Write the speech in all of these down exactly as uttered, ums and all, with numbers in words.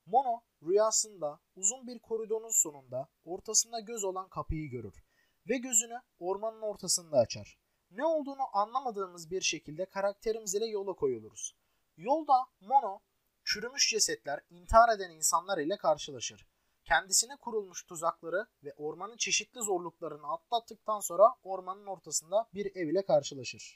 Mono rüyasında uzun bir koridorun sonunda ortasında göz olan kapıyı görür ve gözünü ormanın ortasında açar. Ne olduğunu anlamadığımız bir şekilde karakterimiz ile yola koyuluruz. Yolda Mono çürümüş cesetler, intihar eden insanlar ile karşılaşır. Kendisine kurulmuş tuzakları ve ormanın çeşitli zorluklarını atlattıktan sonra ormanın ortasında bir ev ile karşılaşır.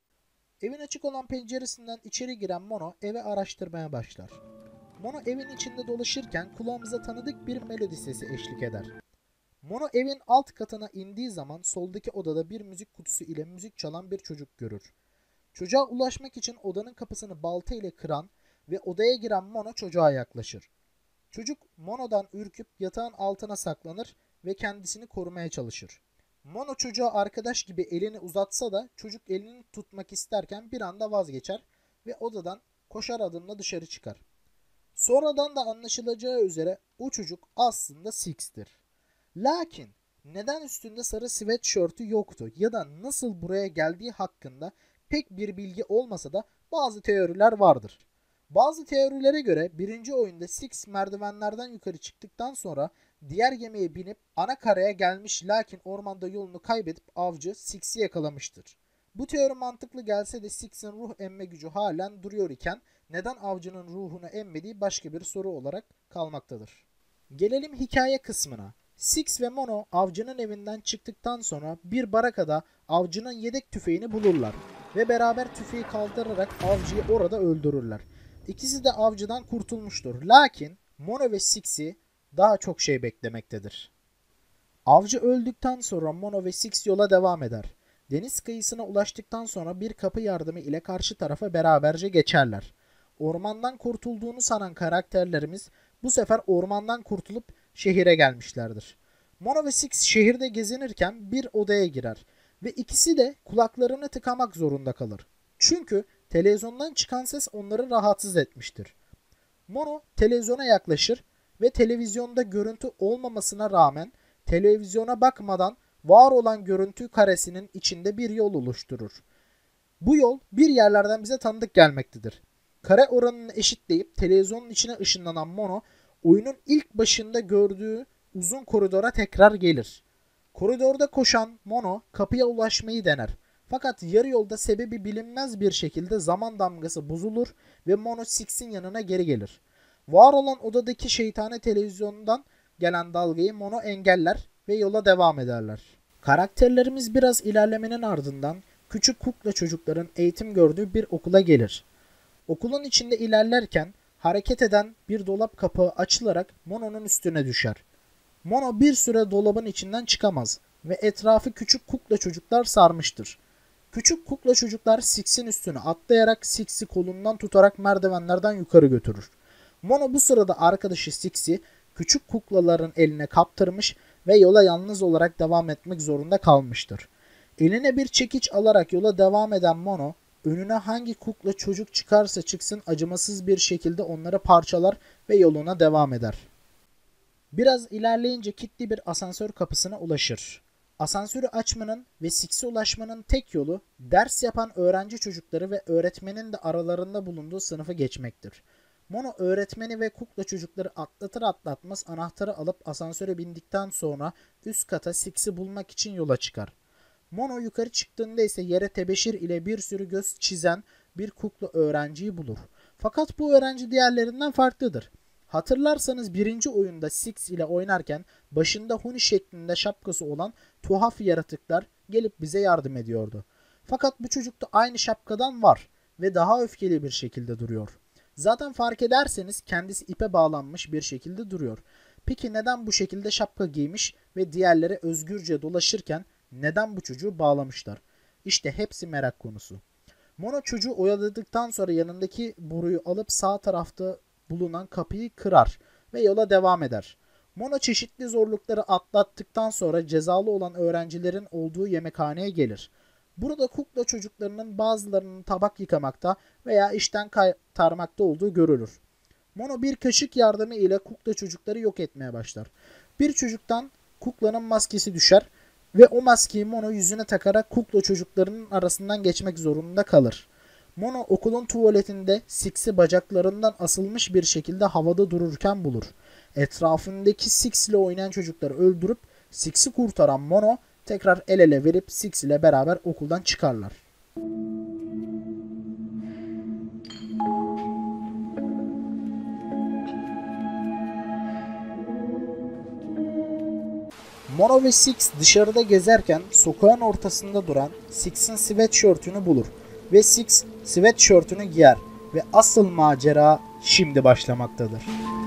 Evin açık olan penceresinden içeri giren Mono evi araştırmaya başlar. Mono evin içinde dolaşırken kulağımıza tanıdık bir melodi sesi eşlik eder. Mono evin alt katına indiği zaman soldaki odada bir müzik kutusu ile müzik çalan bir çocuk görür. Çocuğa ulaşmak için odanın kapısını balta ile kıran ve odaya giren Mono çocuğa yaklaşır. Çocuk Mono'dan ürküp yatağın altına saklanır ve kendisini korumaya çalışır. Mono çocuğa arkadaş gibi elini uzatsa da çocuk elini tutmak isterken bir anda vazgeçer ve odadan koşar adımla dışarı çıkar. Sonradan da anlaşılacağı üzere o çocuk aslında Six'tir. Lakin neden üstünde sarı sweatshirt'ü yoktu ya da nasıl buraya geldiği hakkında pek bir bilgi olmasa da bazı teoriler vardır. Bazı teorilere göre birinci oyunda Six merdivenlerden yukarı çıktıktan sonra diğer gemiye binip ana karaya gelmiş lakin ormanda yolunu kaybedip avcı Six'i yakalamıştır. Bu teori mantıklı gelse de Six'in ruh emme gücü halen duruyor iken neden avcının ruhunu emmediği başka bir soru olarak kalmaktadır. Gelelim hikaye kısmına. Six ve Mono avcının evinden çıktıktan sonra bir barakada avcının yedek tüfeğini bulurlar ve beraber tüfeği kaldırarak avcıyı orada öldürürler. İkisi de avcıdan kurtulmuştur. Lakin Mono ve Six'i daha çok şey beklemektedir. Avcı öldükten sonra Mono ve Six yola devam eder. Deniz kıyısına ulaştıktan sonra bir kapı yardımı ile karşı tarafa beraberce geçerler. Ormandan kurtulduğunu sanan karakterlerimiz bu sefer ormandan kurtulup şehire gelmişlerdir. Mono ve Six şehirde gezinirken bir odaya girer ve ikisi de kulaklarını tıkamak zorunda kalır. Çünkü televizyondan çıkan ses onları rahatsız etmiştir. Mono televizyona yaklaşır ve televizyonda görüntü olmamasına rağmen televizyona bakmadan var olan görüntü karesinin içinde bir yol oluşturur. Bu yol bir yerlerden bize tanıdık gelmektedir. Kare oranını eşitleyip televizyonun içine ışınlanan Mono oyunun ilk başında gördüğü uzun koridora tekrar gelir. Koridorda koşan Mono kapıya ulaşmayı dener. Fakat yarı yolda sebebi bilinmez bir şekilde zaman damgası bozulur ve Mono Six'in yanına geri gelir. Var olan odadaki şeytani televizyondan gelen dalgayı Mono engeller ve yola devam ederler. Karakterlerimiz biraz ilerlemenin ardından küçük kukla çocukların eğitim gördüğü bir okula gelir. Okulun içinde ilerlerken hareket eden bir dolap kapağı açılarak Mono'nun üstüne düşer. Mono bir süre dolabın içinden çıkamaz ve etrafı küçük kukla çocuklar sarmıştır. Küçük kukla çocuklar Six'in üstüne atlayarak Six'i kolundan tutarak merdivenlerden yukarı götürür. Mono bu sırada arkadaşı Six'i küçük kuklaların eline kaptırmış ve yola yalnız olarak devam etmek zorunda kalmıştır. Eline bir çekiç alarak yola devam eden Mono, önüne hangi kukla çocuk çıkarsa çıksın acımasız bir şekilde onları parçalar ve yoluna devam eder. Biraz ilerleyince kilitli bir asansör kapısına ulaşır. Asansörü açmanın ve Six'e ulaşmanın tek yolu ders yapan öğrenci çocukları ve öğretmenin de aralarında bulunduğu sınıfı geçmektir. Mono öğretmeni ve kukla çocukları atlatır atlatmaz anahtarı alıp asansöre bindikten sonra üst kata Six'i bulmak için yola çıkar. Mono yukarı çıktığında ise yere tebeşir ile bir sürü göz çizen bir kukla öğrenciyi bulur. Fakat bu öğrenci diğerlerinden farklıdır. Hatırlarsanız birinci oyunda Six ile oynarken başında huni şeklinde şapkası olan tuhaf yaratıklar gelip bize yardım ediyordu. Fakat bu çocukta aynı şapkadan var ve daha öfkeli bir şekilde duruyor. Zaten fark ederseniz kendisi ipe bağlanmış bir şekilde duruyor. Peki neden bu şekilde şapka giymiş ve diğerleri özgürce dolaşırken neden bu çocuğu bağlamışlar? İşte hepsi merak konusu. Mono çocuğu oyaladıktan sonra yanındaki boruyu alıp sağ tarafta bulunan kapıyı kırar ve yola devam eder. Mono çeşitli zorlukları atlattıktan sonra cezalı olan öğrencilerin olduğu yemekhaneye gelir. Burada kukla çocuklarının bazılarının tabak yıkamakta veya işten kaytarmakta olduğu görülür. Mono bir kaşık yardımı ile kukla çocukları yok etmeye başlar. Bir çocuktan kuklanın maskesi düşer ve o maskeyi Mono yüzüne takarak kukla çocuklarının arasından geçmek zorunda kalır. Mono okulun tuvaletinde Six'i bacaklarından asılmış bir şekilde havada dururken bulur. Etrafındaki Six ile oynayan çocukları öldürüp Six'i kurtaran Mono tekrar el ele verip Six ile beraber okuldan çıkarlar. Mono ve Six dışarıda gezerken sokağın ortasında duran Six'in sweatshirt'ünü bulur ve Six sweatshirt'ünü giyer ve asıl macera şimdi başlamaktadır.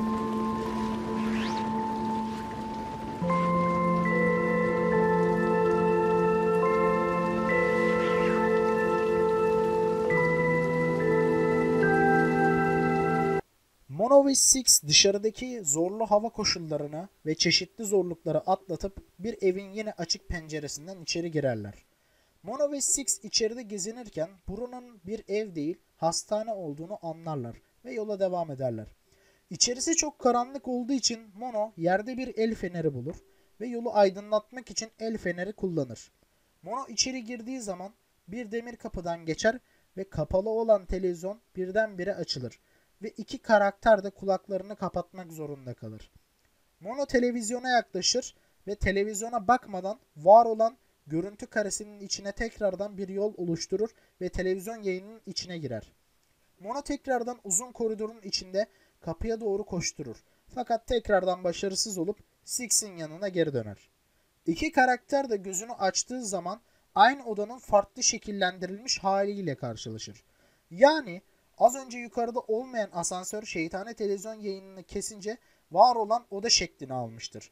Mono ve Six dışarıdaki zorlu hava koşullarını ve çeşitli zorlukları atlatıp bir evin yine açık penceresinden içeri girerler. Mono ve Six içeride gezinirken buranın bir ev değil hastane olduğunu anlarlar ve yola devam ederler. İçerisi çok karanlık olduğu için Mono yerde bir el feneri bulur ve yolu aydınlatmak için el feneri kullanır. Mono içeri girdiği zaman bir demir kapıdan geçer ve kapalı olan televizyon birdenbire açılır ve iki karakter de kulaklarını kapatmak zorunda kalır. Mono televizyona yaklaşır ve televizyona bakmadan var olan görüntü karesinin içine tekrardan bir yol oluşturur ve televizyon yayınının içine girer. Mono tekrardan uzun koridorun içinde kapıya doğru koşturur. Fakat tekrardan başarısız olup Six'in yanına geri döner. İki karakter de gözünü açtığı zaman aynı odanın farklı şekillendirilmiş haliyle karşılaşır. Yani az önce yukarıda olmayan asansör şeytani televizyon yayınını kesince var olan oda şeklini almıştır.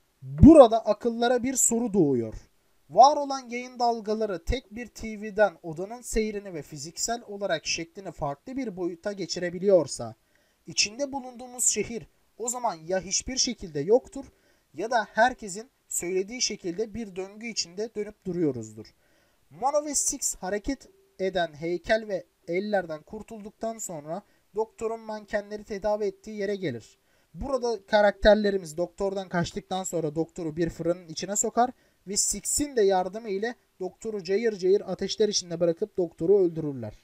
Burada akıllara bir soru doğuyor. Var olan yayın dalgaları tek bir T V'den odanın seyrini ve fiziksel olarak şeklini farklı bir boyuta geçirebiliyorsa, içinde bulunduğumuz şehir o zaman ya hiçbir şekilde yoktur ya da herkesin söylediği şekilde bir döngü içinde dönüp duruyoruzdur. Mono ve Six hareket eden heykel ve ellerden kurtulduktan sonra doktorun mankenleri tedavi ettiği yere gelir. Burada karakterlerimiz doktordan kaçtıktan sonra doktoru bir fırının içine sokar ve Six'in de yardımı ile doktoru cayır cayır ateşler içinde bırakıp doktoru öldürürler.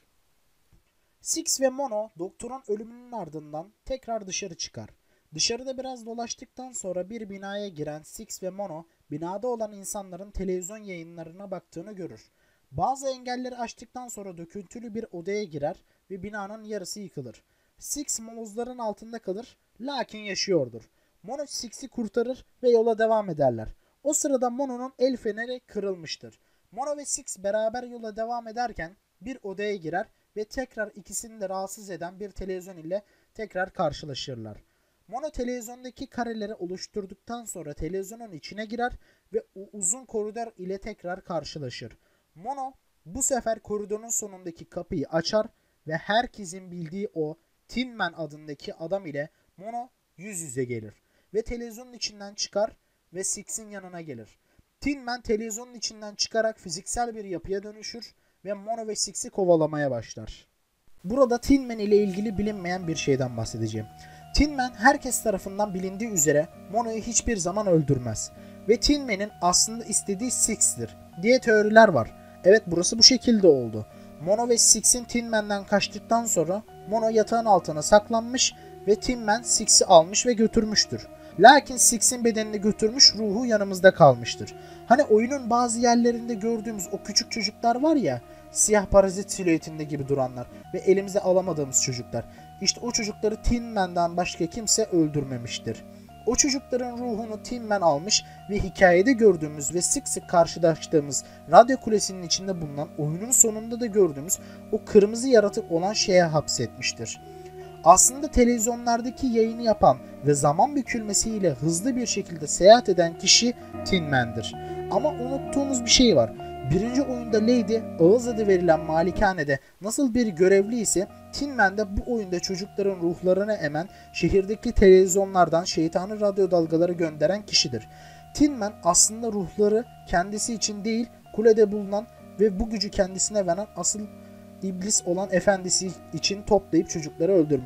Six ve Mono doktorun ölümünün ardından tekrar dışarı çıkar. Dışarıda biraz dolaştıktan sonra bir binaya giren Six ve Mono binada olan insanların televizyon yayınlarına baktığını görür. Bazı engelleri aştıktan sonra döküntülü bir odaya girer ve binanın yarısı yıkılır. Six molozların altında kalır lakin yaşıyordur. Mono Six'i kurtarır ve yola devam ederler. O sırada Mono'nun el feneri kırılmıştır. Mono ve Six beraber yola devam ederken bir odaya girer ve tekrar ikisini de rahatsız eden bir televizyon ile tekrar karşılaşırlar. Mono televizyondaki kareleri oluşturduktan sonra televizyonun içine girer ve o uzun koridor ile tekrar karşılaşır. Mono bu sefer koridorun sonundaki kapıyı açar ve herkesin bildiği o Tin Man adındaki adam ile Mono yüz yüze gelir ve televizyonun içinden çıkar ve Six'in yanına gelir. Tin Man televizyonun içinden çıkarak fiziksel bir yapıya dönüşür ve Mono ve Six'i kovalamaya başlar. Burada Tin Man ile ilgili bilinmeyen bir şeyden bahsedeceğim. Tin Man herkes tarafından bilindiği üzere Mono'yu hiçbir zaman öldürmez ve Tin Man'in aslında istediği Six'tir diye teoriler var. Evet, burası bu şekilde oldu. Mono ve Six'in Tin Man'den kaçtıktan sonra Mono yatağın altına saklanmış ve Tin Man Six'i almış ve götürmüştür. Lakin Six'in bedenini götürmüş, ruhu yanımızda kalmıştır. Hani oyunun bazı yerlerinde gördüğümüz o küçük çocuklar var ya, siyah parazit silüetinde gibi duranlar ve elimize alamadığımız çocuklar. İşte o çocukları Tin Man'dan başka kimse öldürmemiştir. O çocukların ruhunu Tin Man almış ve hikayede gördüğümüz ve sık sık karşılaştığımız radyo kulesinin içinde bulunan, oyunun sonunda da gördüğümüz o kırmızı yaratık olan şeye hapsetmiştir. Aslında televizyonlardaki yayını yapan ve zaman bükülmesiyle hızlı bir şekilde seyahat eden kişi Tin Man'dir. Ama unuttuğumuz bir şey var. Birinci oyunda Lady, ağız adı verilen malikanede nasıl bir görevli ise Tin Man de bu oyunda çocukların ruhlarını emen, şehirdeki televizyonlardan şeytani radyo dalgaları gönderen kişidir. Tin Man aslında ruhları kendisi için değil, kulede bulunan ve bu gücü kendisine veren asıl iblis olan efendisi için toplayıp çocukları öldürmüştür.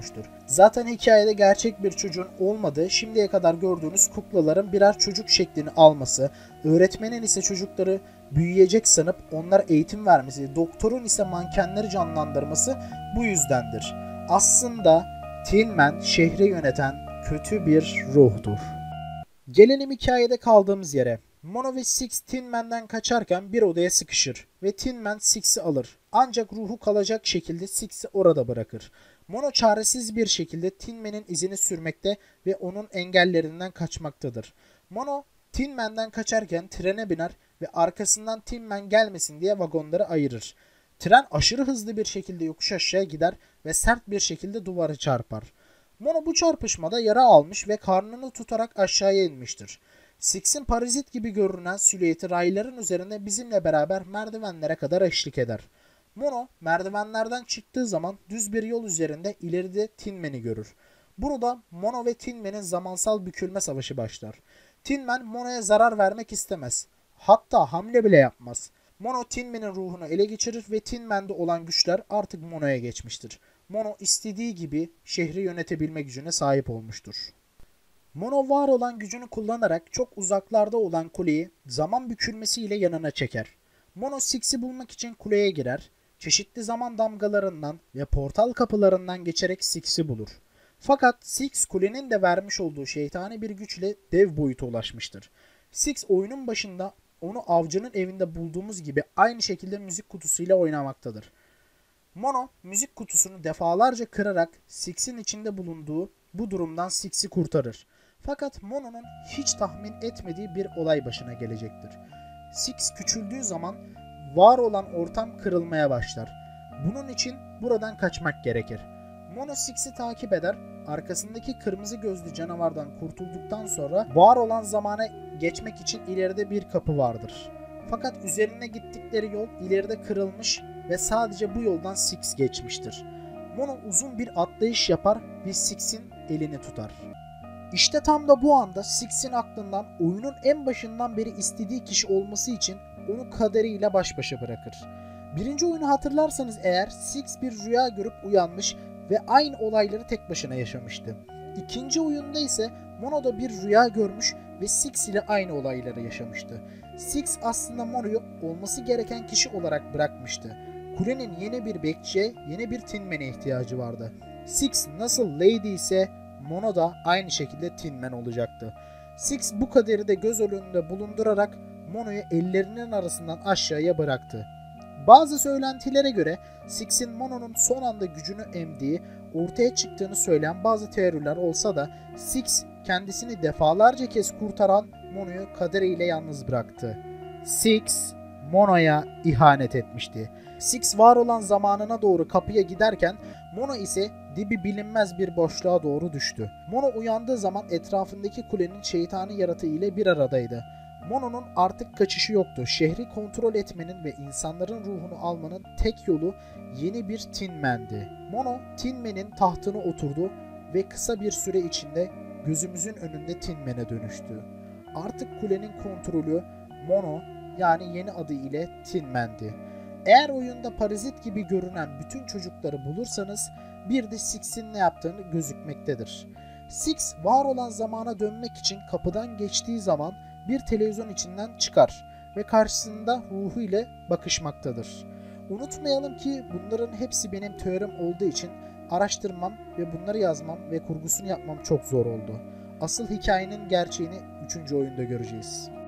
Zaten hikayede gerçek bir çocuğun olmadığı, şimdiye kadar gördüğünüz kuklaların birer çocuk şeklini alması, öğretmenin ise çocukları büyüyecek sanıp onlara eğitim vermesi, doktorun ise mankenleri canlandırması bu yüzdendir. Aslında Tin Man şehri yöneten kötü bir ruhtur. Gelelim hikayede kaldığımız yere. Mono ve Six Tin Man'den kaçarken bir odaya sıkışır ve Tin Man Six'i alır. Ancak ruhu kalacak şekilde Six'i orada bırakır. Mono çaresiz bir şekilde Tin Man'in izini sürmekte ve onun engellerinden kaçmaktadır. Mono Tin Man'den kaçarken trene biner ve arkasından Tin Man gelmesin diye vagonları ayırır. Tren aşırı hızlı bir şekilde yokuş aşağı gider ve sert bir şekilde duvara çarpar. Mono bu çarpışmada yara almış ve karnını tutarak aşağıya inmiştir. Six'in parazit gibi görünen silüeti rayların üzerinde bizimle beraber merdivenlere kadar eşlik eder. Mono merdivenlerden çıktığı zaman düz bir yol üzerinde ileride Tin Man'i görür. Burada Mono ve Tin Man'in zamansal bükülme savaşı başlar. Tin Man Mono'ya zarar vermek istemez. Hatta hamle bile yapmaz. Mono Tin Man'in ruhunu ele geçirir ve Tin Man'de olan güçler artık Mono'ya geçmiştir. Mono istediği gibi şehri yönetebilme gücüne sahip olmuştur. Mono var olan gücünü kullanarak çok uzaklarda olan kuleyi zaman bükülmesiyle yanına çeker. Mono Six'i bulmak için kuleye girer, çeşitli zaman damgalarından ve portal kapılarından geçerek Six'i bulur. Fakat Six kulenin de vermiş olduğu şeytani bir güçle dev boyuta ulaşmıştır. Six oyunun başında onu avcının evinde bulduğumuz gibi aynı şekilde müzik kutusuyla oynamaktadır. Mono müzik kutusunu defalarca kırarak Six'in içinde bulunduğu bu durumdan Six'i kurtarır. Fakat Mono'nun hiç tahmin etmediği bir olay başına gelecektir. Six küçüldüğü zaman var olan ortam kırılmaya başlar. Bunun için buradan kaçmak gerekir. Mono Six'i takip eder, arkasındaki kırmızı gözlü canavardan kurtulduktan sonra var olan zamana geçmek için ileride bir kapı vardır. Fakat üzerine gittikleri yol ileride kırılmış ve sadece bu yoldan Six geçmiştir. Mono uzun bir atlayış yapar ve Six'in elini tutar. İşte tam da bu anda Six'in aklından oyunun en başından beri istediği kişi olması için onu kaderiyle baş başa bırakır. Birinci oyunu hatırlarsanız eğer Six bir rüya görüp uyanmış ve aynı olayları tek başına yaşamıştı. İkinci oyunda ise Mono da bir rüya görmüş ve Six ile aynı olayları yaşamıştı. Six aslında Mono'yu olması gereken kişi olarak bırakmıştı. Kulenin yeni bir bekçiye, yeni bir Tin Man'e ihtiyacı vardı. Six nasıl Lady ise Mono da aynı şekilde Tin Man olacaktı. Six bu kaderi de göz önünde bulundurarak Mono'yu ellerinin arasından aşağıya bıraktı. Bazı söylentilere göre Six'in Mono'nun son anda gücünü emdiği ortaya çıktığını söyleyen bazı teoriler olsa da Six kendisini defalarca kez kurtaran Mono'yu kaderiyle yalnız bıraktı. Six Mono'ya ihanet etmişti. Six var olan zamanına doğru kapıya giderken Mono ise dibi bilinmez bir boşluğa doğru düştü. Mono uyandığı zaman etrafındaki kulenin şeytani yaratığı ile bir aradaydı. Mono'nun artık kaçışı yoktu. Şehri kontrol etmenin ve insanların ruhunu almanın tek yolu yeni bir Tin Man'di. Mono, Tin Man'in tahtına oturdu ve kısa bir süre içinde gözümüzün önünde Tin Man'e dönüştü. Artık kulenin kontrolü Mono, yani yeni adı ile Tin Man'di. Eğer oyunda parazit gibi görünen bütün çocukları bulursanız bir de Six'in ne yaptığını gözükmektedir. Six var olan zamana dönmek için kapıdan geçtiği zaman bir televizyon içinden çıkar ve karşısında ruhu ile bakışmaktadır. Unutmayalım ki bunların hepsi benim teorim olduğu için araştırmam ve bunları yazmam ve kurgusunu yapmam çok zor oldu. Asıl hikayenin gerçeğini üçüncü oyunda göreceğiz.